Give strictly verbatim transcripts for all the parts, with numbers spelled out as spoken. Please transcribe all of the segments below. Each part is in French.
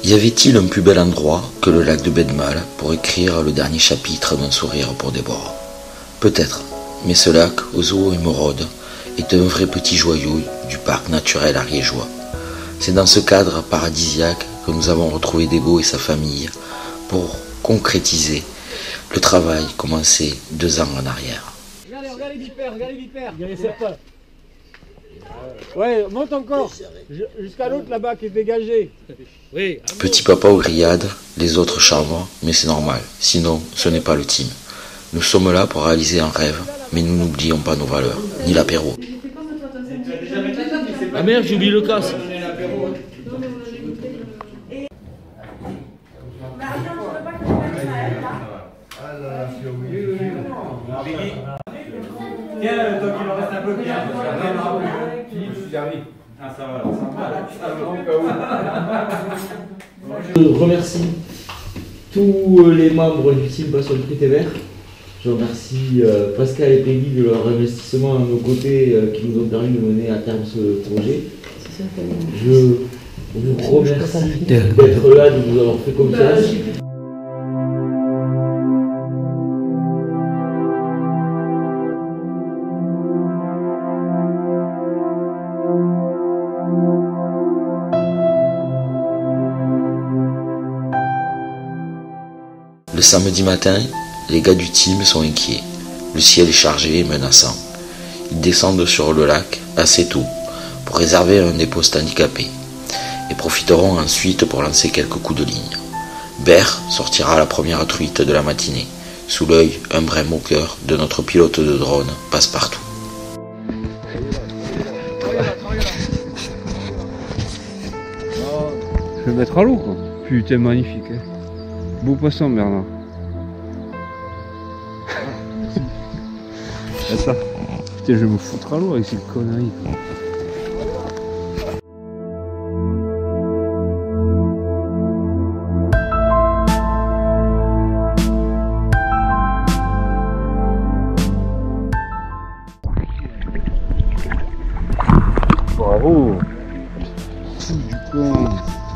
Y avait-il un plus bel endroit que le lac de Bedmal pour écrire le dernier chapitre d'un sourire pour Déborah? Peut-être, mais ce lac aux eaux émeraudes est un vrai petit joyau du parc naturel ariégeois. C'est dans ce cadre paradisiaque que nous avons retrouvé Débo et sa famille pour concrétiser le travail commencé deux ans en arrière. Regardez, regardez les vipères, regardez les vipères. Il y a les serpents. Ouais, monte encore. Jusqu'à l'autre là-bas qui est dégagé. Oui. Petit papa aux grillades, les autres chambrent, mais c'est normal, sinon ce n'est pas le team. Nous sommes là pour réaliser un rêve, mais nous n'oublions pas nos valeurs, ni l'apéro. Ah merde, j'ai oublié le casque. Tiens, toi qu'il en reste un peu, Pierre. Philippe, je suis dernier. Ah, ça va, ça va. Je remercie tous les membres du team Passion de Prité Vert. Je remercie euh, Pascal et Peggy de leur investissement à nos côtés euh, qui nous ont permis de mener à terme ce projet. Je vous remercie d'être là, de nous avoir fait confiance. Le samedi matin, les gars du team sont inquiets. Le ciel est chargé et menaçant. Ils descendent sur le lac assez tôt pour réserver un des postes handicapés et profiteront ensuite pour lancer quelques coups de ligne. Bert sortira la première truite de la matinée, sous l'œil un brin moqueur de notre pilote de drone Passepartout. Je vais mettre à l'eau quoi. Putain, magnifique. Hein. Beau poisson, Bernard. C'est ça. Putain, je vais me foutre à l'eau avec ces conneries. Bravo. Du con.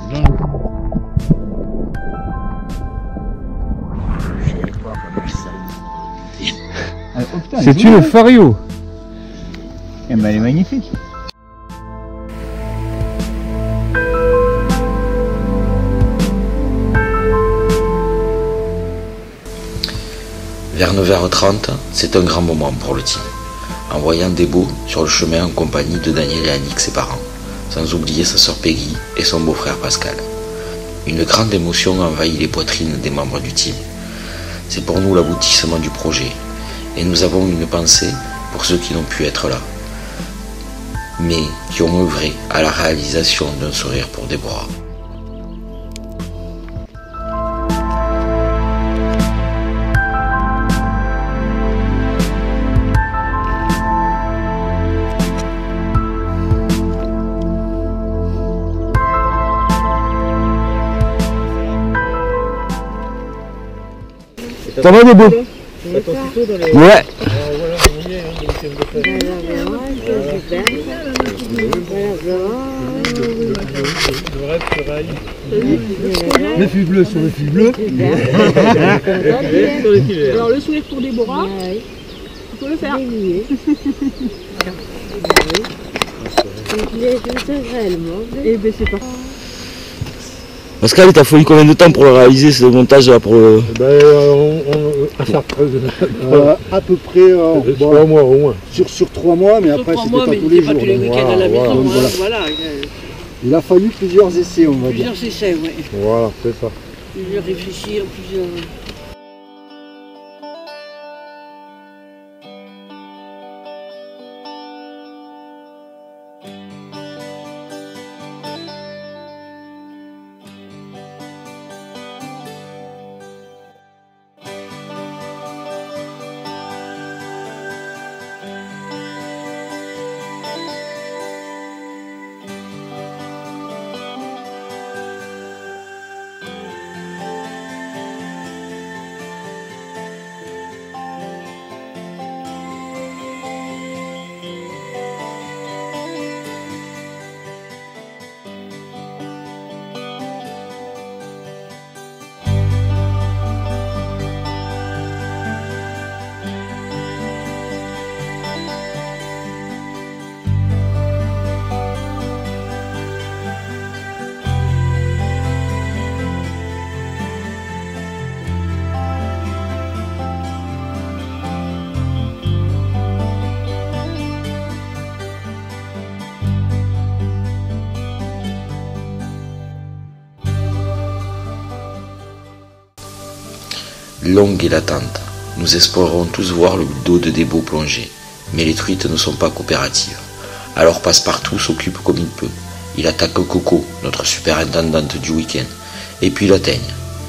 C'est une Fario. Eh ben, elle est magnifique. Vers neuf heures trente, c'est un grand moment pour le team. En voyant Débo sur le chemin en compagnie de Daniel et Annick, ses parents, sans oublier sa sœur Peggy et son beau-frère Pascal. Une grande émotion envahit les poitrines des membres du team. C'est pour nous l'aboutissement du projet. Et nous avons une pensée pour ceux qui n'ont pu être là, mais qui ont œuvré à la réalisation d'un sourire pour Déborah. Ça va Débo? Ouais. Le fil bleu sur le fil bleu. Alors le sourire pour Déborah, il faut le faire. Et ben c'est parti. Pascal, t'as fallu combien de temps pour le réaliser, ce montage là pour le... Ben, euh, on, on, ça, euh, à peu près euh, bon, trois mois au moins. Sur, sur trois mois, mais sur après c'était pas tous les jours. Pas tous les week-ends à la maison. Voilà. Voilà. Voilà. Il a fallu plusieurs essais, on va plusieurs dire. Plusieurs essais, oui. Voilà, c'est ça. Plusieurs réfléchir, plusieurs... Longue est l'attente. Nous espérons tous voir le dos de Débo plonger. Mais les truites ne sont pas coopératives. Alors Passepartout s'occupe comme il peut. Il attaque Coco, notre superintendante du week-end, et puis l'atteigne.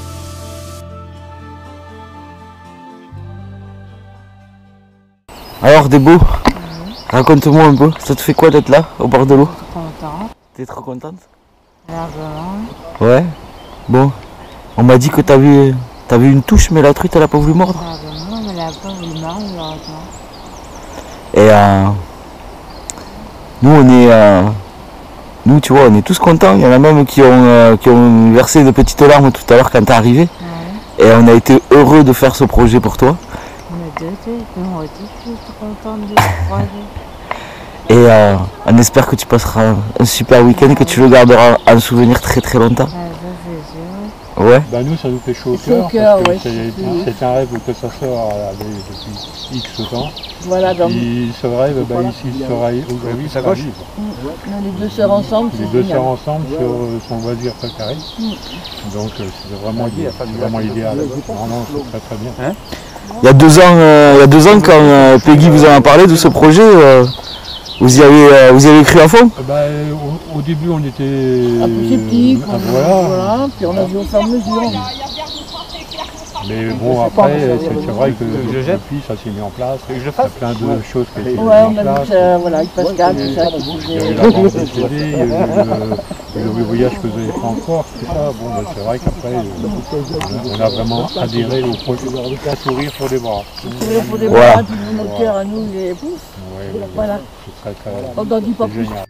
Alors Débo, mmh. raconte-moi un peu, ça te fait quoi d'être là, au bord de l'eau? Contente. T'es trop contente? Largement. Ouais. Bon, on m'a dit que t'as vu, t'as vu une touche, mais la truite elle a pas voulu mordre. Largement, mais elle a pas voulu mordre, malheureusement. Et euh, nous on est, euh, nous tu vois, on est tous contents. Il y en a même qui ont, euh, qui ont versé de petites larmes tout à l'heure quand t'es arrivé. Ouais. Et on a été heureux de faire ce projet pour toi. On est deux, moi aussi je suis contente de te croiser. Et euh, on espère que tu passeras un super week-end, que tu le garderas en souvenir très très longtemps. Ah, ça c'est sûr. Ouais. Bah nous ça nous fait chaud au Chaud au cœur, cœur, parce que ouais, c'est oui. c'est un rêve que ça sort euh, depuis X temps. Voilà, donc, Et ce rêve, bah, ici il sera, oui, ça va vivre. les deux sœurs ensemble, Les c'est deux génial. sœurs ensemble sur euh, son loisir précaré. Donc euh, c'est vraiment, c'est vraiment idéal. Vraiment c'est très très bien. Hein Il y a deux ans, euh, il y a deux ans quand euh, Peggy vous en a parlé de ce projet, euh, vous y avez, euh, vous y avez cru à fond? Bah, au, au début on était Un peu sceptique, euh, on- voilà. voilà, puis on a vu au fur et à mesure. Mais bon après c'est c'est vrai que depuis ça s'est mis en place. Il y a plein de choses qui ont été mises Ouais, en on a place. vu que ça, voilà, avec Pascal, tout ça, qui Il y a eu bougeait. la vente des C D, il y a eu le, le voyage que vous avez fait encore, tout ça. Bon, ben, c'est vrai qu'après, euh, on a vraiment adhéré au projet. Un sourire pour des bras. Sourire pour des Ouais. bras, tout le monde au cœur à nous, les pouf. Ouais, ouais, Voilà. c'est très, très, On n'en dit pas c'est plus. génial.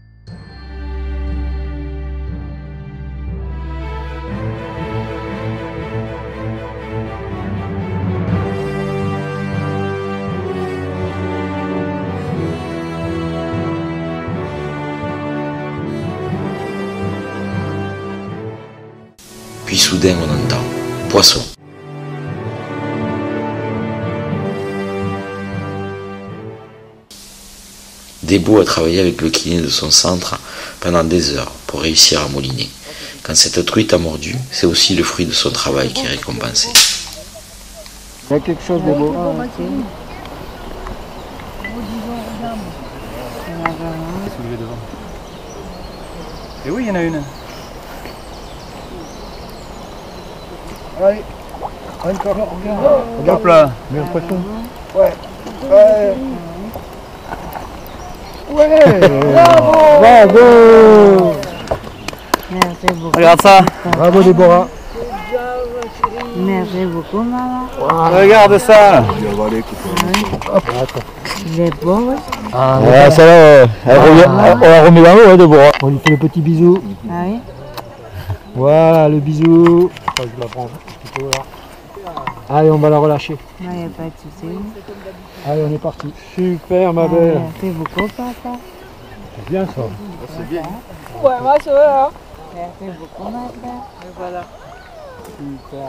Puis soudain on entend « Poisson ». Débo a travaillé avec le kiné de son centre pendant des heures pour réussir à mouliner. Quand cette truite a mordu, c'est aussi le fruit de son travail qui est récompensé. Il y a quelque chose de beau. Et oui, il y en a une. Allez, encore, regarde. Hop là. Mais le poisson. Ouais. Ouais. Ouais. Bravo. Bravo. Merci beaucoup. Regarde ça. Bravo Déborah. Merci beaucoup, maman. Regarde ça. Il est beau, ouais. Ah, Ouais, ça là, euh, elle revient- elle- on la remet dans l'eau, hein, Déborah. On lui fait le petit bisou. Ah oui? Voilà, le bisou. Je la prends plutôt là. Allez, on va la relâcher. Il n'y a pas de souci. Allez, on est parti. Super, ma Ah, belle. merci beaucoup, papa. C'est bien ça. Ouais, moi, ça va. Merci beaucoup, ma belle. Voilà. Super.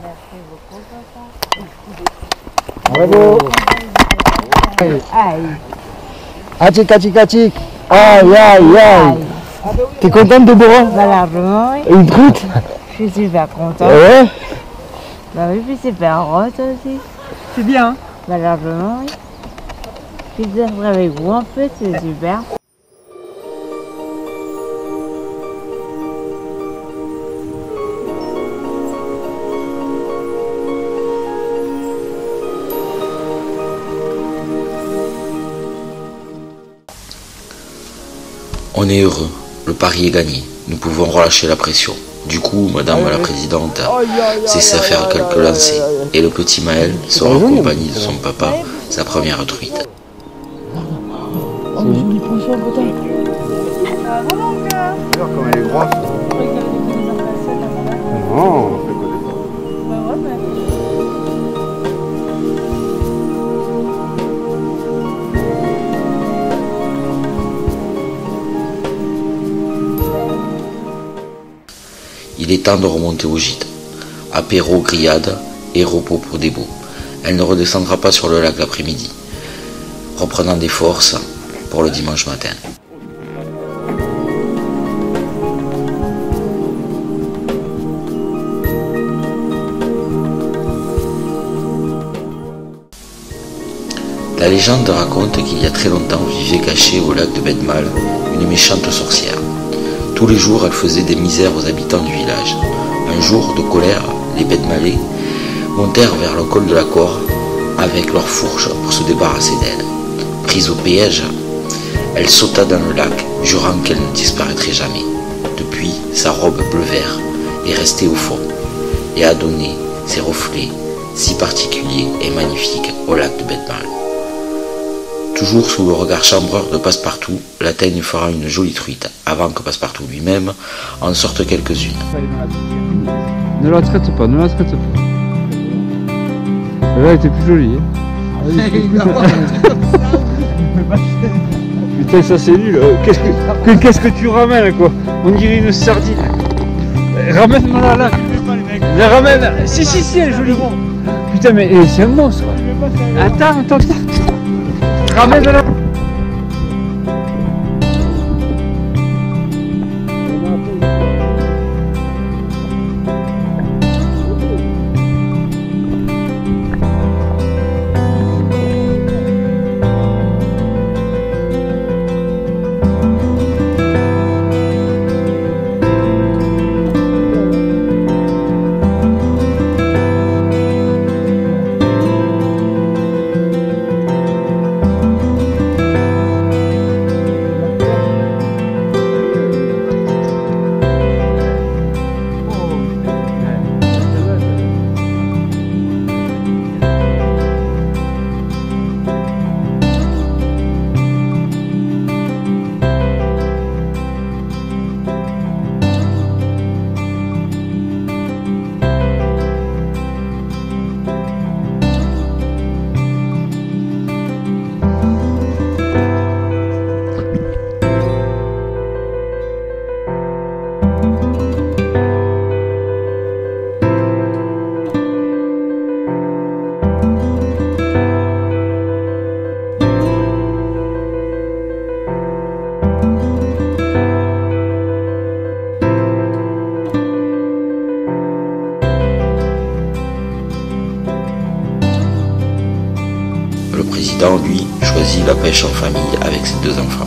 Merci beaucoup, papa. Bravo. Allez. Aïe. Atchik, atchik, atchik. Aïe, aïe, aïe. T'es contente, Déborah? Bah, largement, oui. Une truite? Je suis super contente. Ouais. Bah oui, puis c'est super heureux, toi aussi. C'est bien. Bah, largement, oui. Puis d'être avec vous, en fait, c'est super. On est heureux, le pari est gagné, nous pouvons relâcher la pression. Du coup, madame la présidente s'est faire quelques lancers et le petit Maël sera accompagné de son papa, sa première truite. Oh, mais joli poisson, putain. Regarde comme elle est grosse. Non, on fait que des fois. Il est temps de remonter au gîte. Apéro, grillade et repos pour Débo. Elle ne redescendra pas sur le lac l'après-midi, reprenant des forces pour le dimanche matin. La légende raconte qu'il y a très longtemps vivait cachée au lac de Bedmal une méchante sorcière. Tous les jours, elle faisait des misères aux habitants du village. Un jour, de colère, les Bedmalais montèrent vers le col de la Cor avec leurs fourches pour se débarrasser d'elle. Prise au piège, elle sauta dans le lac, jurant qu'elle ne disparaîtrait jamais. Depuis, sa robe bleu-vert est restée au fond et a donné ses reflets si particuliers et magnifiques au lac de Bedmal. Toujours sous le regard chambreur de Passepartout, la teigne fera une jolie truite, avant que Passepartout lui-même en sorte quelques-unes. Ne la traite pas, ne la traite pas. Là, elle était plus jolie. Hein. Putain, ça c'est nul. Qu'est-ce que, qu'est-ce que tu ramènes, quoi? On dirait une sardine. Ramène-moi là, là. La ramène. Si, si, si, elle est jolie. Putain, mais c'est un monstre. Attends, attends, attends. Ramène-la. Le président, lui, choisit la pêche en famille avec ses deux enfants.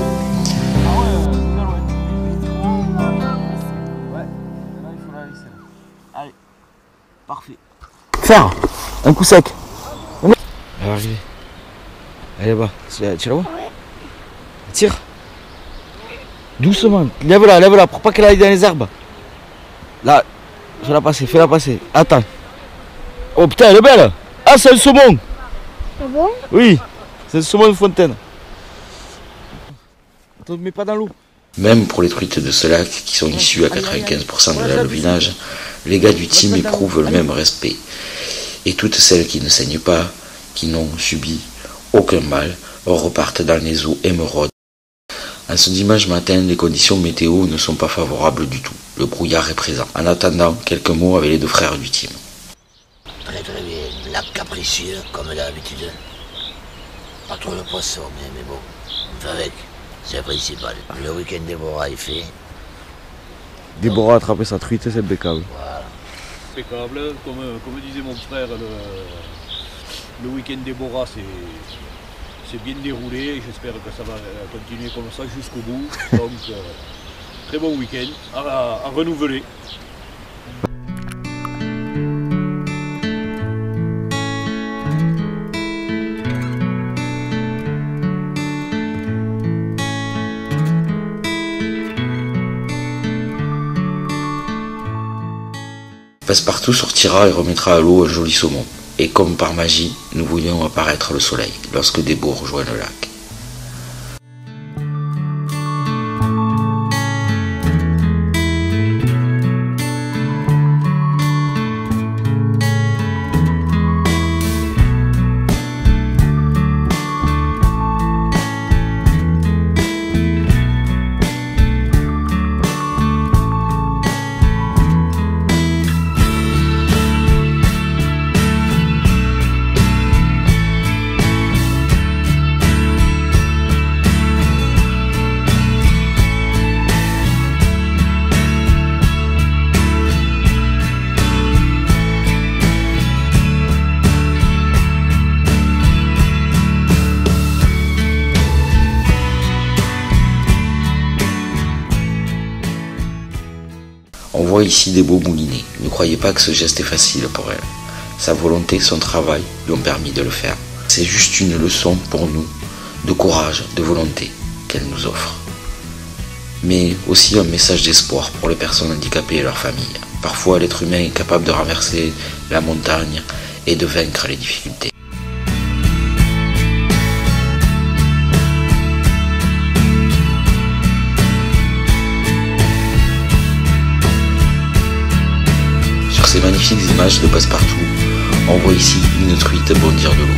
Allez, parfait. Faire un coup sec. Elle va arriver. Elle est là-bas. Tu la vois? Tire. Doucement. Lève-la, lève-la pour pas qu'elle aille dans les herbes. Là, fais-la passer, fais-la passer. Attends. Oh putain, elle est belle. Ah, c'est un saumon. Ah bon? Oui, c'est un saumon de fontaine. Ne te mets pas dans l'eau. Même pour les truites de ce lac, qui sont issues à quatre-vingt-quinze pour cent de la levinage, les gars du team éprouvent le même respect. Et toutes celles qui ne saignent pas, qui n'ont subi aucun mal, repartent dans les eaux émeraudes. En ce dimanche matin, les conditions météo ne sont pas favorables du tout. Le brouillard est présent. En attendant, quelques mots avec les deux frères du team. Très très bien, lac capricieux comme d'habitude. Pas trop de poissons, mais, mais bon, on fait avec, c'est le principal. Le week-end Déborah est fait. Déborah a attrapé sa truite, c'est impeccable. Voilà. Impeccable, comme, comme disait mon frère, le, le week-end Déborah c'est bien déroulé. J'espère que ça va continuer comme ça jusqu'au bout. Donc, euh, très bon week-end à, à renouveler. Passepartout sortira et remettra à l'eau un joli saumon. Et comme par magie, nous voyons apparaître le soleil lorsque Débo rejoint le lac. voit ici des beaux moulinets. Ne croyez pas que ce geste est facile pour elle. Sa volonté, son travail lui ont permis de le faire. C'est juste une leçon pour nous de courage, de volonté qu'elle nous offre. Mais aussi un message d'espoir pour les personnes handicapées et leurs familles. Parfois, l'être humain est capable de renverser la montagne et de vaincre les difficultés. Sur ces magnifiques images de passe-partout, on voit ici une truite bondir de l'eau.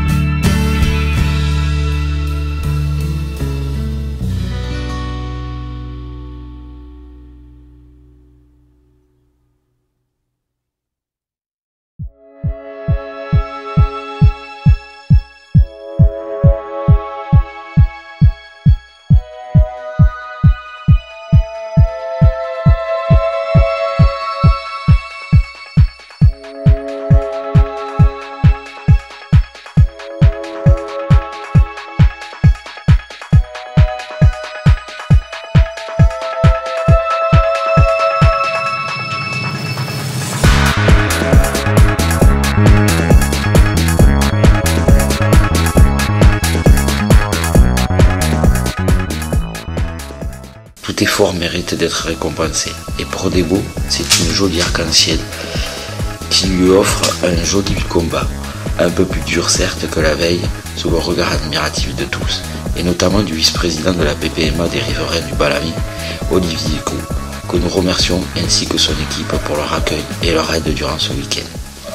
Tout effort mérite d'être récompensé. Et Prodebo, c'est une jolie arc-en-ciel qui lui offre un joli combat, un peu plus dur certes que la veille, sous le regard admiratif de tous, et notamment du vice-président de la P P M A des riverains du Balami, Olivier Gou, que nous remercions ainsi que son équipe pour leur accueil et leur aide durant ce week-end.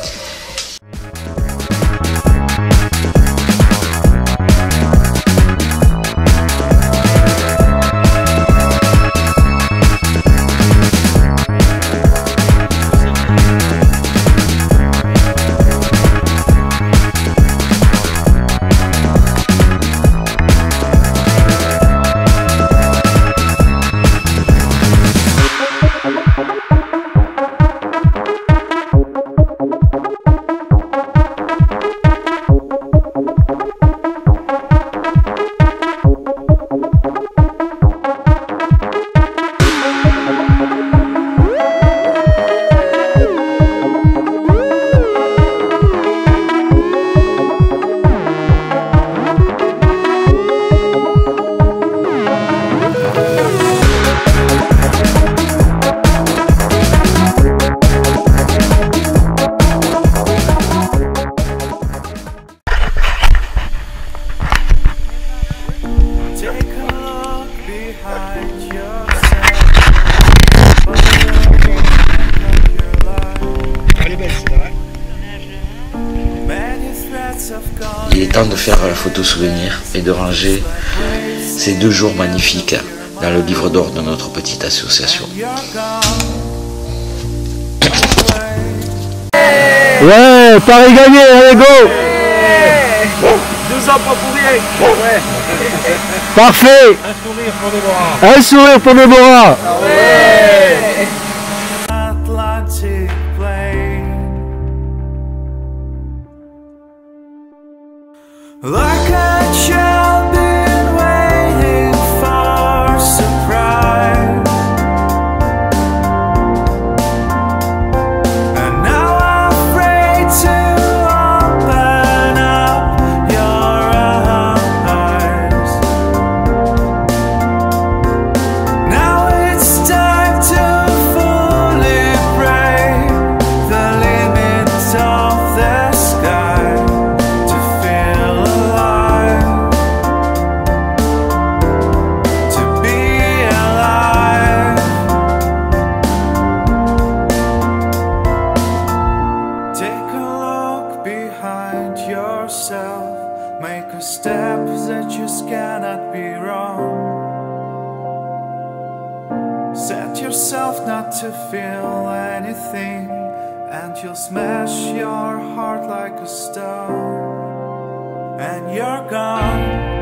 Il est temps de faire la photo souvenir et de ranger ces deux jours magnifiques dans le livre d'or de notre petite association. Ouais, Paris gagné, allez go! Deux ans pas pour rien. Ouais. Parfait! Un sourire pour Déborah. Un sourire pour Déborah. Ah ouais. Like a child been waiting for surprise, and now I'm afraid to open up your eyes. Now it's time to fully break the limits of the sky. Make a step that just cannot be wrong. Set yourself not to feel anything, and you'll smash your heart like a stone. And you're gone.